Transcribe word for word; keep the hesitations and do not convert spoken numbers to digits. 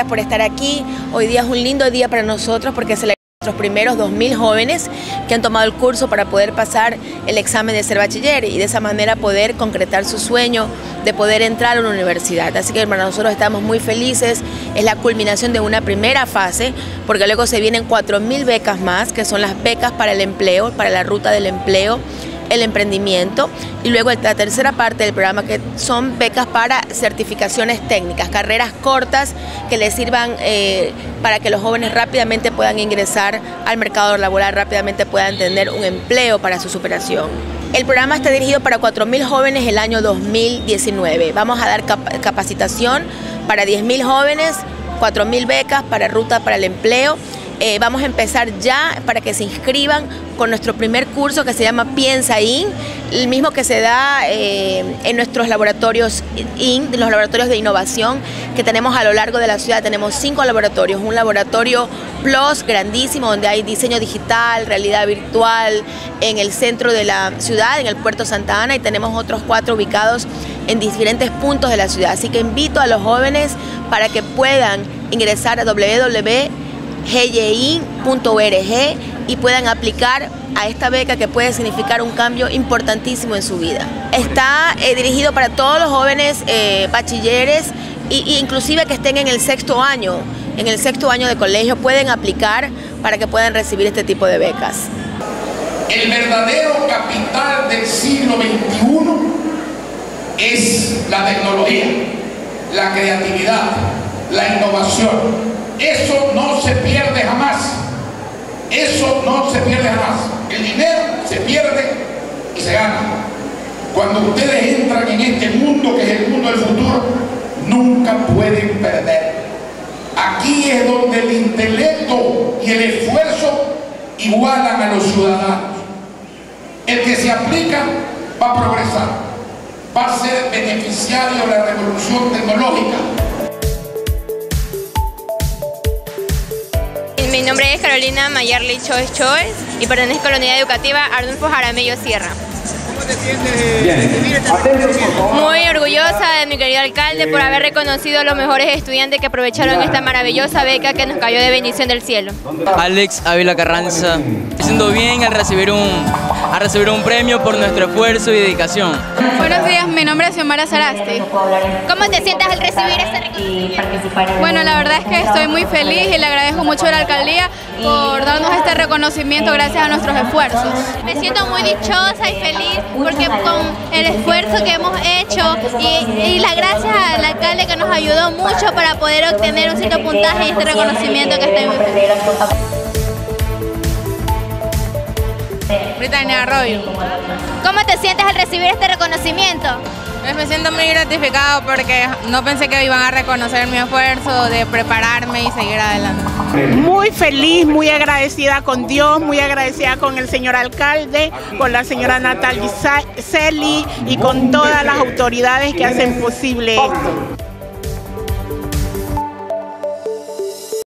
gracias por estar aquí. Hoy día es un lindo día para nosotros porque se le nuestros primeros dos mil jóvenes que han tomado el curso para poder pasar el examen de ser bachiller y de esa manera poder concretar su sueño de poder entrar a una universidad. Así que para nosotros estamos muy felices, es la culminación de una primera fase, porque luego se vienen cuatro mil becas más, que son las becas para el empleo, para la ruta del empleo, el emprendimiento, y luego la tercera parte del programa que son becas para certificaciones técnicas, carreras cortas que les sirvan eh, para que los jóvenes rápidamente puedan ingresar al mercado laboral, rápidamente puedan tener un empleo para su superación. El programa está dirigido para cuatro mil jóvenes el año dos mil diecinueve. Vamos a dar cap- capacitación para diez mil jóvenes, cuatro mil becas para ruta para el empleo. Eh, vamos a empezar ya para que se inscriban con nuestro primer curso que se llama Piensa In, el mismo que se da eh, en nuestros laboratorios In, los laboratorios de innovación que tenemos a lo largo de la ciudad. Tenemos cinco laboratorios, un laboratorio Plus grandísimo donde hay diseño digital, realidad virtual en el centro de la ciudad, en el Puerto Santa Ana, y tenemos otros cuatro ubicados en diferentes puntos de la ciudad. Así que invito a los jóvenes para que puedan ingresar a w w w punto g y i punto org y puedan aplicar a esta beca que puede significar un cambio importantísimo en su vida. Está eh, dirigido para todos los jóvenes eh, bachilleres e inclusive que estén en el sexto año, en el sexto año de colegio pueden aplicar para que puedan recibir este tipo de becas. El verdadero capital del siglo veintiuno es la tecnología, la creatividad, la innovación. Eso no se pierde jamás. Eso no se pierde jamás. El dinero se pierde y se gana. Cuando ustedes entran en este mundo que es el mundo del futuro, nunca pueden perder. Aquí es donde el intelecto y el esfuerzo igualan a los ciudadanos. El que se aplica va a progresar, va a ser beneficiario de la revolución tecnológica. Mi nombre es Carolina Mayarli Choes Choes y pertenezco a la unidad educativa Arnulfo Jaramillo Sierra. ¿Cómo te sientes de recibir este reconocimiento? Muy orgullosa de mi querido alcalde por haber reconocido a los mejores estudiantes que aprovecharon esta maravillosa beca que nos cayó de bendición del cielo. Alex Ávila Carranza, me siento bien al recibir un, al recibir un premio por nuestro esfuerzo y dedicación. Buenos días, mi nombre es Xiomara Sarasti. ¿Cómo te sientes al recibir este reconocimiento? Bueno, la verdad es que estoy muy feliz y le agradezco mucho a la alcaldía por darnos este reconocimiento gracias a nuestros esfuerzos. Me siento muy dichosa y feliz porque con el esfuerzo que hemos hecho y, y las gracias al alcalde que nos ayudó mucho para poder obtener un cierto puntaje y este reconocimiento que estoy muy feliz. Brittany Arroyo. ¿Cómo te sientes al recibir este reconocimiento? Pues me siento muy gratificado porque no pensé que iban a reconocer mi esfuerzo de prepararme y seguir adelante. Muy feliz, muy agradecida con Dios, muy agradecida con el señor alcalde, con la señora Natalie Celi y con todas las autoridades que hacen posible esto.